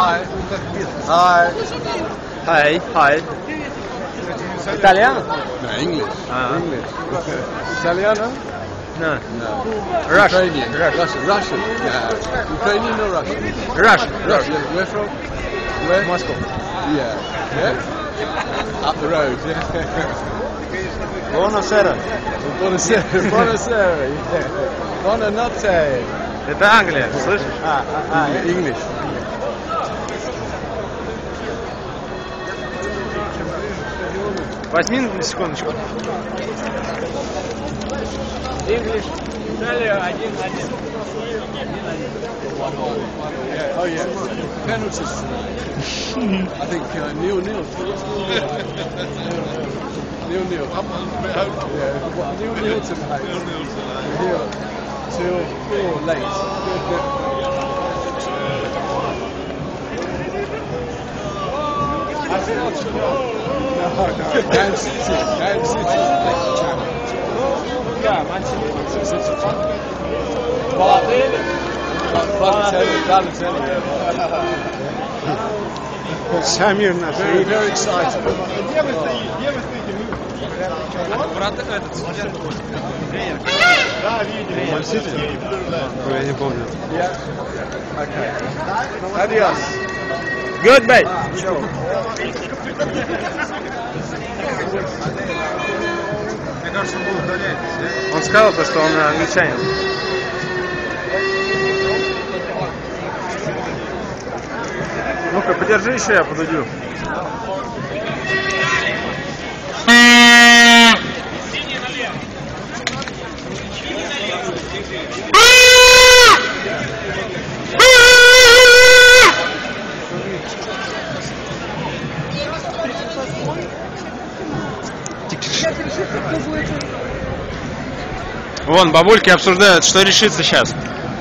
Hi. Hi. Hi. Hi. Italiano? No, English. English. Italiano? No. No. Russian. Ukrainian. Russian. Russian. No. Ukrainian or Russian? Russian. Russian. Where from? Where? Moscow. Yeah. Yeah? Up the road. Buonasera. Buonasera. Buonasera. Yeah. Buonanotte. Это Англия, слышишь? English. Возьми на секундочку. English. Италия 1-1. Oh yeah. Penalties tonight. I think 0-0. 0-0. Yeah. 0-0 tonight. Here till 4 late. No, Man City. Man City. Да, Манчестер Сити. Самир наш. Very, very excited. Брат этот студент тренер. Да, видели. Мансити? Я не помню. Okay. Adios. Goodbye. Мне кажется, он будет удалять. Он сказал, что он англичанин. Ну-ка, подержи еще, я подойду. Вон, бабульки обсуждают, что решится сейчас.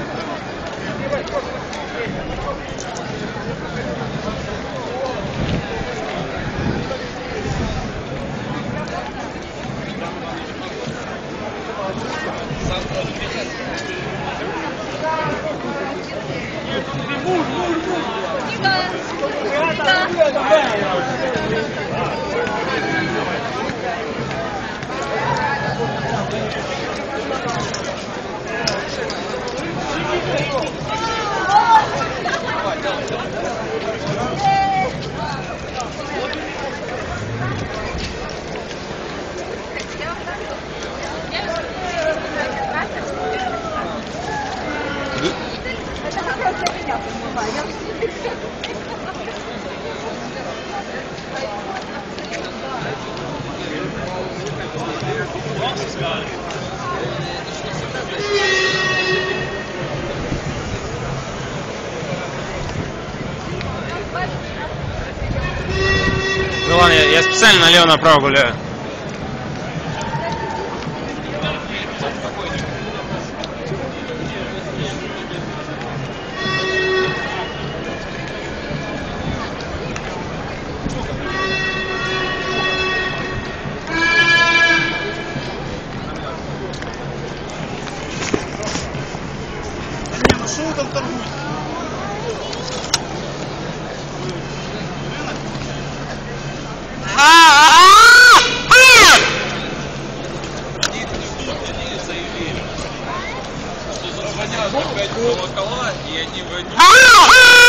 Ну ладно, я специально налево-направо гуляю. Что вы там торгуете? Звонят опять колокола, и они в